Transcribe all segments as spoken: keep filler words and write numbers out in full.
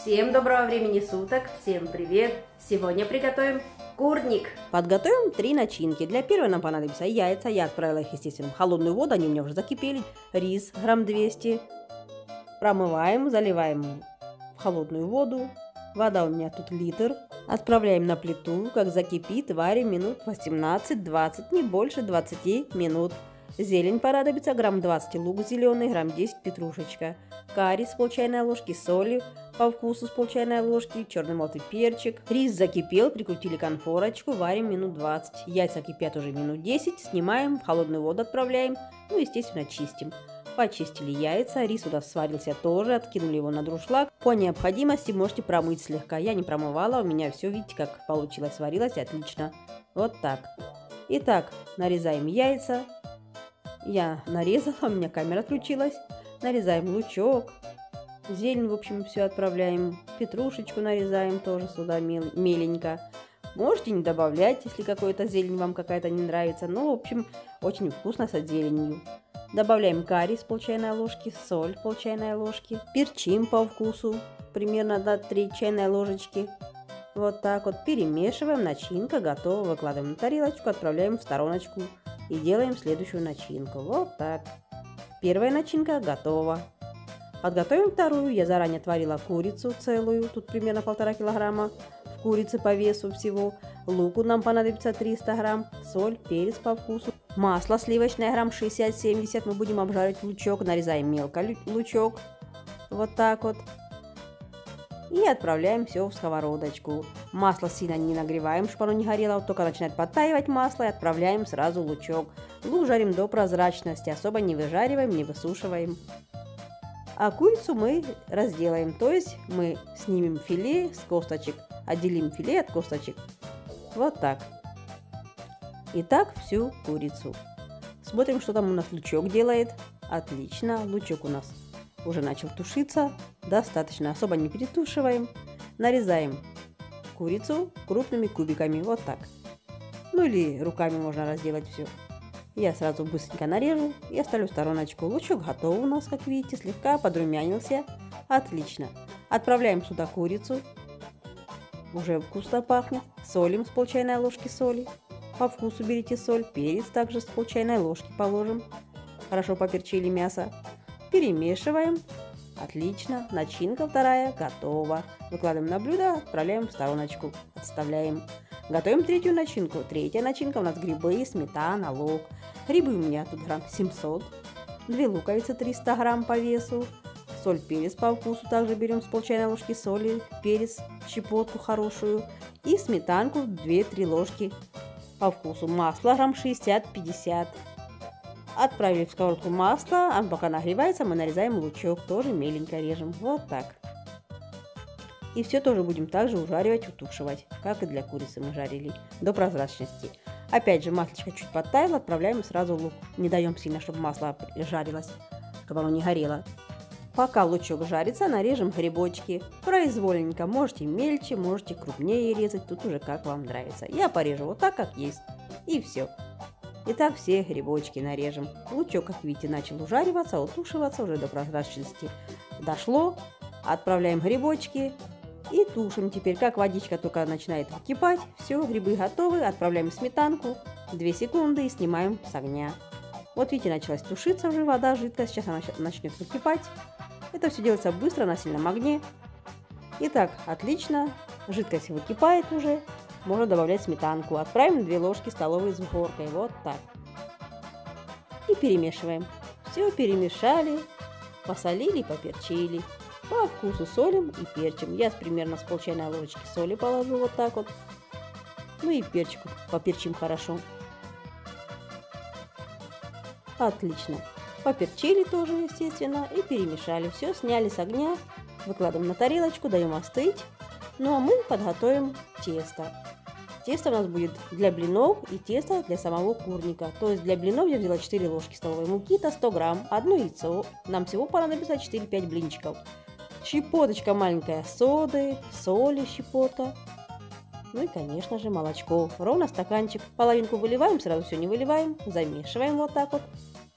Всем доброго времени суток, всем привет! Сегодня приготовим курник. Подготовим три начинки. Для первой нам понадобятся яйца. Я отправила их, естественно, в холодную воду, они у меня уже закипели. Рис грамм двести. Промываем, заливаем в холодную воду. Вода у меня тут литр. Отправляем на плиту, как закипит, варим минут восемнадцать-двадцать, не больше двадцати минут. Зелень понадобится грамм двадцать, лук зеленый, грамм десять, петрушечка. Карри с пол чайной ложки, соли по вкусу с пол чайной ложки, черный молотый перчик. Рис закипел, прикрутили конфорочку, варим минут двадцать. Яйца кипят уже минут десять, снимаем, в холодную воду отправляем, ну естественно чистим. Почистили яйца, рис у нас сварился тоже, откинули его на дуршлаг. По необходимости можете промыть слегка. Я не промывала, у меня все, видите, как получилось, сварилось отлично. Вот так. Итак, нарезаем яйца. Я нарезала, у меня камера отключилась. Нарезаем лучок. Зелень, в общем, все отправляем. Петрушечку нарезаем тоже сюда мел меленько. Можете не добавлять, если какая-то зелень вам какая-то не нравится. Но, в общем, очень вкусно с зеленью. Добавляем карри с пол чайной ложки, соль пол чайной ложки. Перчим по вкусу, примерно до три чайной ложечки. Вот так вот перемешиваем, начинка готова. Выкладываем на тарелочку, отправляем в стороночку. И делаем следующую начинку. Вот так. Первая начинка готова. Подготовим вторую. Я заранее отварила курицу целую. Тут примерно полтора килограмма. В курице по весу всего. Луку нам понадобится триста грамм. Соль, перец по вкусу. Масло сливочное грамм шестьдесят-семьдесят. Мы будем обжаривать лучок. Нарезаем мелко лучок. Вот так вот. И отправляем все в сковородочку. Масло сильно не нагреваем, чтобы оно не горело. Вот только начинает подтаивать масло, и отправляем сразу лучок. Лук жарим до прозрачности. Особо не выжариваем, не высушиваем. А курицу мы разделаем. То есть мы снимем филе с косточек. Отделим филе от косточек. Вот так. Итак, всю курицу. Смотрим, что там у нас лучок делает. Отлично. Лучок у нас уже начал тушиться. Достаточно. Особо не перетушиваем. Нарезаем курицу крупными кубиками. Вот так. Ну или руками можно разделать все. Я сразу быстренько нарежу и оставлю в стороночку. Лучок готов у нас, как видите. Слегка подрумянился. Отлично. Отправляем сюда курицу. Уже вкусно пахнет. Солим с пол чайной ложки соли. По вкусу берите соль. Перец также с пол чайной ложки положим. Хорошо поперчили мясо. Перемешиваем. Отлично. Начинка вторая готова. Выкладываем на блюдо, отправляем в стороночку. Отставляем. Готовим третью начинку. Третья начинка у нас грибы, сметана, лук. Грибы у меня тут грамм семьсот. Две луковицы триста грамм по весу. Соль, перец по вкусу. Также берем с пол чайной ложки соли, перец, щепотку хорошую. И сметанку две-три ложки по вкусу. Масло грамм шестьдесят-пятьдесят. Отправили в сковородку масло, а пока нагревается, мы нарезаем лучок, тоже меленько режем, вот так. И все тоже будем также ужаривать, утушивать, как и для курицы мы жарили, до прозрачности. Опять же, маслечко чуть подтаяло, отправляем сразу лук. Не даем сильно, чтобы масло жарилось, чтобы оно не горело. Пока лучок жарится, нарежем грибочки. Произвольненько, можете мельче, можете крупнее резать, тут уже как вам нравится. Я порежу вот так, как есть, и все. Итак, все грибочки нарежем. Лучок, как видите, начал ужариваться, утушиваться, уже до прозрачности дошло. Отправляем грибочки и тушим. Теперь, как водичка только начинает выкипать, все, грибы готовы. Отправляем сметанку, две секунды и снимаем с огня. Вот видите, началась тушиться уже вода, жидкость. Сейчас она начнет выкипать. Это все делается быстро на сильном огне. Итак, отлично. Жидкость выкипает уже. Можно добавлять сметанку. Отправим две ложки столовые с горкой. Вот так. И перемешиваем. Все перемешали. Посолили, поперчили. По вкусу солим и перчим. Я примерно с пол чайной ложечки соли положу вот так вот. Ну и перчику поперчим хорошо. Отлично. Поперчили тоже, естественно. И перемешали. Все, сняли с огня. Выкладываем на тарелочку, даем остыть. Ну а мы подготовим тесто. Тесто у нас будет для блинов и тесто для самого курника. То есть для блинов я взяла четыре ложки столовой муки, это сто грамм, одно яйцо. Нам всего понадобится четыре-пять блинчиков. Щепоточка маленькая соды, соли щепотка. Ну и, конечно же, молочко. Ровно стаканчик. Половинку выливаем, сразу все не выливаем. Замешиваем вот так вот.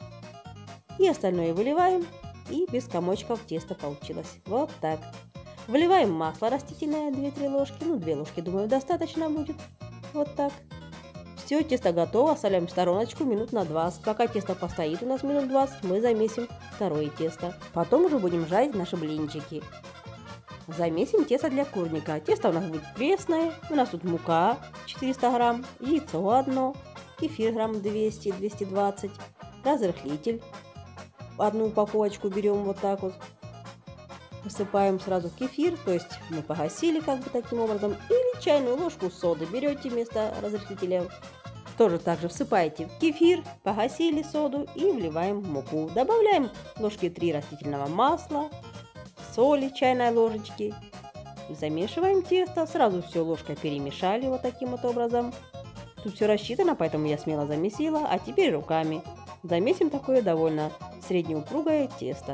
И остальное выливаем. И без комочков тесто получилось. Вот так. Выливаем масло растительное, две-три ложки, ну две ложки, думаю, достаточно будет. Вот так. Все, тесто готово, оставляем в стороночку минут на двадцать. Пока тесто постоит у нас минут двадцать, мы замесим второе тесто. Потом уже будем жарить наши блинчики. Замесим тесто для курника. Тесто у нас будет пресное. У нас тут мука четыреста грамм, яйцо одно, кефир грамм двести — двести двадцать, разрыхлитель. Одну упаковочку берем вот так вот. Высыпаем сразу кефир, то есть мы погасили как бы таким образом. Или чайную ложку соды берете вместо разрыхлителя. Тоже также всыпаете в кефир, погасили соду и вливаем муку. Добавляем ложки три растительного масла, соли чайной ложечки. Замешиваем тесто, сразу все ложкой перемешали вот таким вот образом. Тут все рассчитано, поэтому я смело замесила, а теперь руками. Замесим такое довольно среднеупругое тесто.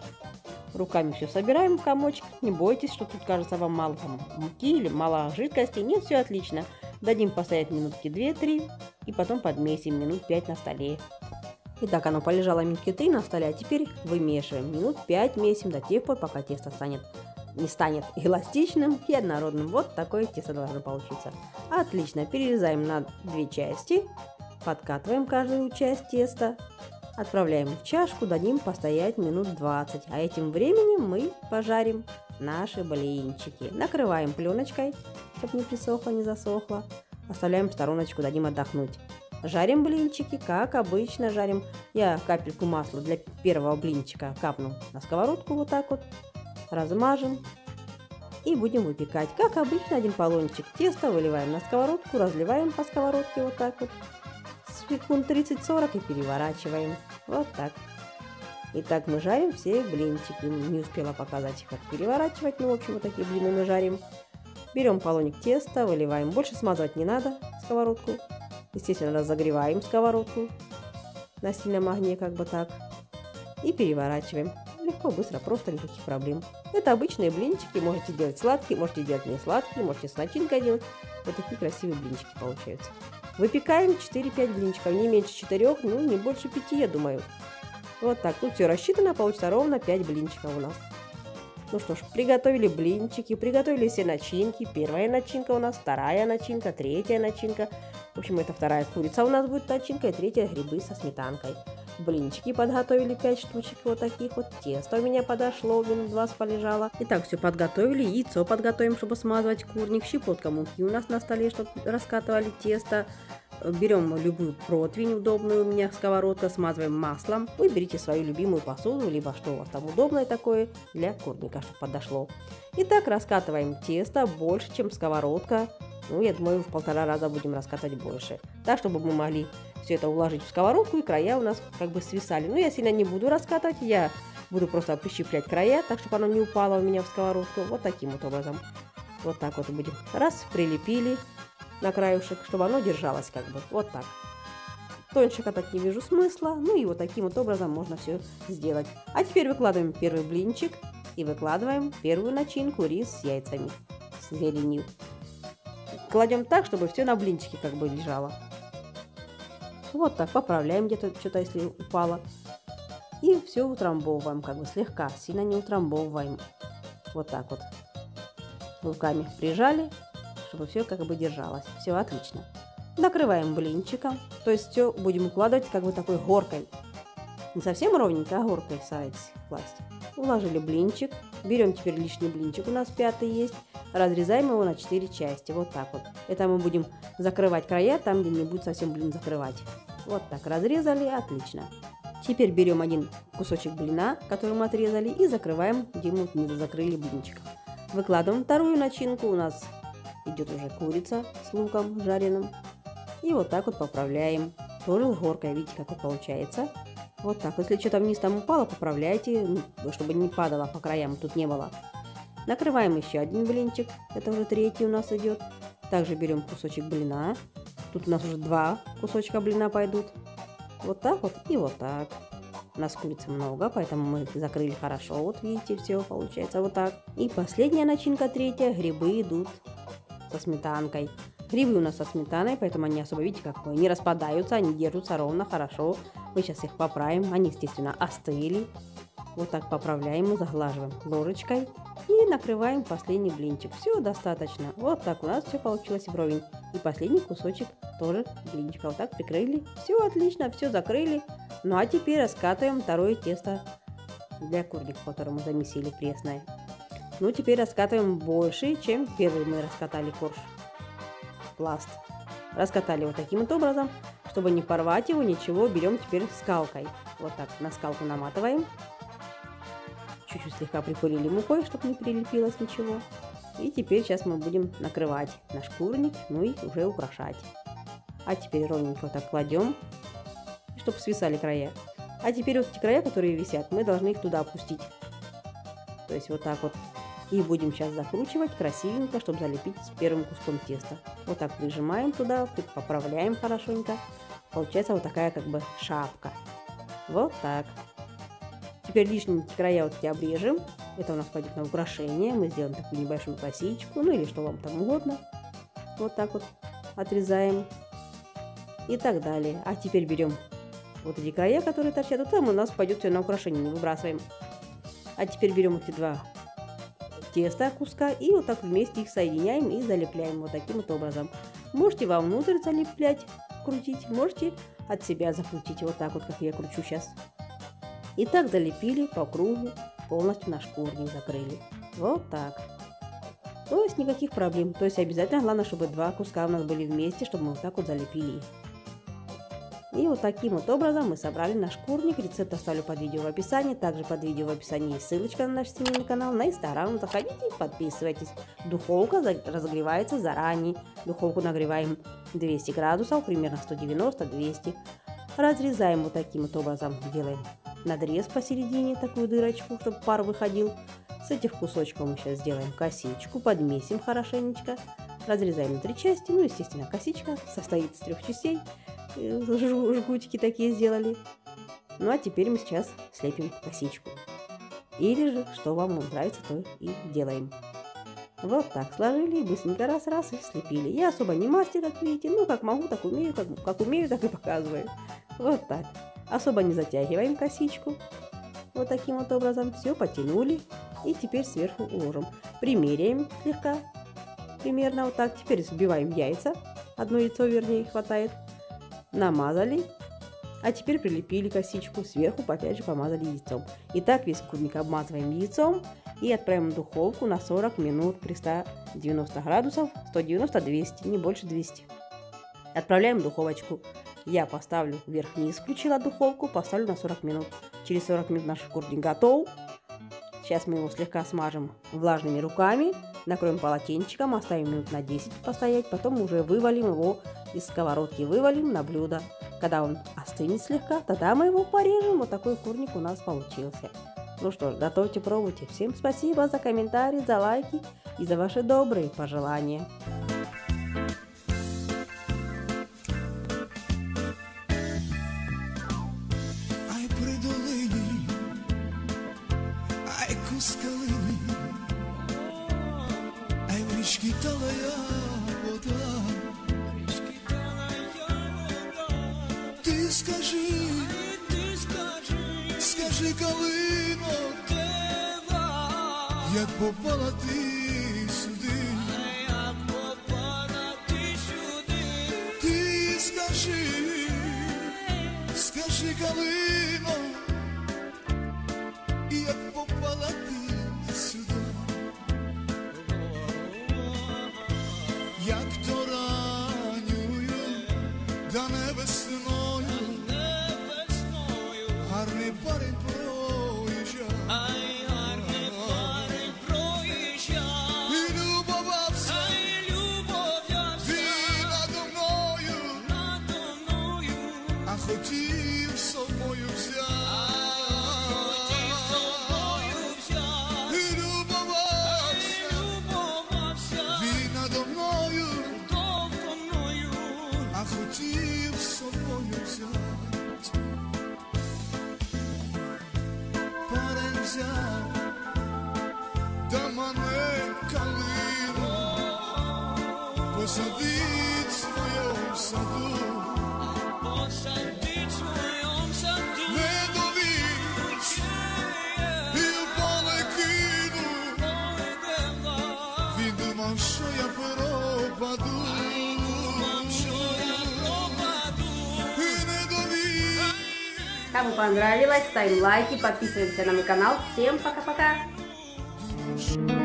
Руками все собираем в комочек. Не бойтесь, что тут кажется вам мало там муки или мало жидкости. Нет, все отлично. Дадим постоять минутки две-три и потом подмесим минут пять на столе. Итак, оно полежало минутки три на столе, а теперь вымешиваем. Минут пять месим до тех пор, пока тесто станет, не станет эластичным и однородным. Вот такое тесто должно получиться. Отлично. Перерезаем на две части. Подкатываем каждую часть теста. Отправляем в чашку, дадим постоять минут двадцать. А этим временем мы пожарим наши блинчики. Накрываем пленочкой, чтобы не присохло, не засохло. Оставляем в стороночку, дадим отдохнуть. Жарим блинчики, как обычно жарим. Я капельку масла для первого блинчика капну на сковородку вот так вот. Размажем и будем выпекать. Как обычно, один полончик теста выливаем на сковородку, разливаем по сковородке вот так вот. Секунд тридцать-сорок и переворачиваем. Вот так. Итак, мы жарим все блинчики. Не успела показать, как переворачивать. Ну, в общем, вот такие блины мы жарим. Берем полоник теста, выливаем. Больше смазывать не надо сковородку. Естественно, разогреваем сковородку на сильном огне, как бы так. И переворачиваем. Легко, быстро, просто никаких проблем. Это обычные блинчики. Можете делать сладкие, можете делать не сладкие, можете с начинкой делать. Вот такие красивые блинчики получаются. Выпекаем четыре-пять блинчиков, не меньше четырёх, ну не больше пяти, я думаю. Вот так, тут все рассчитано, получится ровно пять блинчиков у нас. Ну что ж, приготовили блинчики, приготовили все начинки. Первая начинка у нас, вторая начинка, третья начинка. В общем, это вторая курица у нас будет начинка, и третья грибы со сметанкой. Блинчики подготовили пять штучек вот таких вот. Тесто у меня подошло, минут двадцать полежало. Итак, все подготовили. Яйцо подготовим, чтобы смазывать курник. Щепотка муки у нас на столе, чтобы раскатывали тесто. Берем любую противень удобную, у меня сковородка, смазываем маслом. Вы берите свою любимую посуду, либо что у вас там удобное такое для курника, чтобы подошло. Итак, раскатываем тесто больше, чем сковородка. Ну, я думаю, в полтора раза будем раскатывать больше. Так, чтобы мы могли все это уложить в сковородку, и края у нас как бы свисали. Но я сильно не буду раскатывать, я буду просто прищеплять края, так, чтобы оно не упало у меня в сковородку. Вот таким вот образом. Вот так вот будем. Раз, прилепили на краюшек, чтобы оно держалось как бы. Вот так. Тоньше катать не вижу смысла. Ну и вот таким вот образом можно все сделать. А теперь выкладываем первый блинчик и выкладываем первую начинку, рис с яйцами, с зеленью. Кладем так, чтобы все на блинчике как бы лежало. Вот так, поправляем где-то что-то, если упало. И все утрамбовываем, как бы слегка, сильно не утрамбовываем. Вот так вот. Руками прижали, чтобы все как бы держалось. Все отлично. Накрываем блинчиком, то есть все будем укладывать как бы такой горкой. Не совсем ровненько, а горкой старайтесь класть. Уложили блинчик. Берем теперь лишний блинчик, у нас пятый есть. Разрезаем его на четыре части, вот так вот. Это мы будем закрывать края там, где не будет совсем блин закрывать. Вот так разрезали, отлично. Теперь берем один кусочек блина, который мы отрезали, и закрываем, где мы не закрыли блинчиком. Выкладываем вторую начинку, у нас идет уже курица с луком жареным. И вот так вот поправляем. Тоже горкой, видите, как вот получается. Вот так. Если что-то вниз там упало, поправляйте, чтобы не падало по краям, тут не было. Накрываем еще один блинчик, это уже третий у нас идет. Также берем кусочек блина. Тут у нас уже два кусочка блина пойдут. Вот так вот и вот так. У нас курицы много, поэтому мы закрыли хорошо. Вот видите, все получается вот так. И последняя начинка, третья, грибы идут со сметанкой. Грибы у нас со сметаной, поэтому они особо, видите, как не распадаются, они держатся ровно, хорошо. Мы сейчас их поправим, они, естественно, остыли. Вот так поправляем и заглаживаем ложечкой. И накрываем последний блинчик. Все достаточно. Вот так у нас все получилось вровень. И последний кусочек тоже блинчика. Вот так прикрыли. Все отлично, все закрыли. Ну а теперь раскатываем второе тесто для курника, которое мы замесили пресное. Ну теперь раскатываем больше, чем первый мы раскатали корж. Пласт. Раскатали вот таким вот образом. Чтобы не порвать его, ничего, берем теперь скалкой. Вот так на скалку наматываем. Чуть-чуть слегка припылили мукой, чтобы не прилепилось ничего. И теперь сейчас мы будем накрывать наш курник, ну и уже украшать. А теперь ровненько вот так кладем, чтобы свисали края. А теперь вот эти края, которые висят, мы должны их туда опустить. То есть вот так вот. И будем сейчас закручивать красивенько, чтобы залепить с первым куском теста. Вот так прижимаем туда, поправляем хорошенько. Получается вот такая как бы шапка. Вот так. Теперь лишние края вот эти обрежем. Это у нас пойдет на украшение. Мы сделаем такую небольшую косичку, ну или что вам там угодно. Вот так вот отрезаем. И так далее. А теперь берем вот эти края, которые торчат. Вот там у нас пойдет все на украшение, не выбрасываем. А теперь берем эти два теста куска и вот так вместе их соединяем и залепляем вот таким вот образом. Можете вовнутрь залеплять, крутить, можете от себя закрутить. Вот так вот, как я кручу сейчас. И так залепили по кругу, полностью наш курник закрыли. Вот так. То есть никаких проблем. То есть обязательно главное, чтобы два куска у нас были вместе, чтобы мы вот так вот залепили их. И вот таким вот образом мы собрали наш курник. Рецепт оставлю под видео в описании. Также под видео в описании есть ссылочка на наш семейный канал, на инстаграм. Заходите и подписывайтесь. Духовка разогревается заранее. Духовку нагреваем двести градусов, примерно сто девяносто — двести. Разрезаем вот таким вот образом. Делаем надрез посередине, такую дырочку, чтобы пар выходил. С этих кусочков мы сейчас сделаем косичку, подмесим хорошенечко. Разрезаем на три части. Ну, естественно, косичка состоит из трех частей. Жгутики такие сделали. Ну а теперь мы сейчас слепим косичку. Или же, что вам нравится, то и делаем. Вот так сложили, быстренько раз-раз и слепили. Я особо не мастер, как видите. Ну, как могу, так умею, как, как умею, так и показываю. Вот так. Особо не затягиваем косичку. Вот таким вот образом. Все потянули. И теперь сверху уложим. Примеряем слегка. Примерно вот так. Теперь взбиваем яйца. Одно яйцо, вернее, хватает. Намазали. А теперь прилепили косичку. Сверху опять же помазали яйцом. Итак, весь курник обмазываем яйцом. И отправим в духовку на сорок минут при ста девяноста градусов. сто девяносто — двести, не больше двухсот. Отправляем в духовочку. Я поставлю вверх-вниз, включила духовку, поставлю на сорок минут. Через сорок минут наш курник готов. Сейчас мы его слегка смажем влажными руками. Накроем полотенчиком, оставим минут на десять постоять. Потом уже вывалим его из сковородки, вывалим на блюдо. Когда он остынет слегка, тогда мы его порежем. Вот такой курник у нас получился. Ну что ж, готовьте, пробуйте. Всем спасибо за комментарии, за лайки и за ваши добрые пожелания. Ай при долині, ай кускалині, ай в річки талая вода. Ти скажи, ти скажи, скажи, калино, як попала ти сюди, як попала ти сюди. Ти скажи, скажи, калино, як попала ти сюди, як то ранньою да невесною, гарний парень проїжджав, ай, гарний парень проїжджав, і любовався, ай, любовався, він надо мною, надо мною, а хотів собою взяти, хотів собою взяти, і любовався, ай, любовався, він надо мною, довго мною, а хотів собою взяти. Та мене калину посадить в своєму саду, посадить в своєму саду, не довіч і в поле кину, Кому понравилось, ставим лайки, подписываемся на мой канал. Всем пока-пока!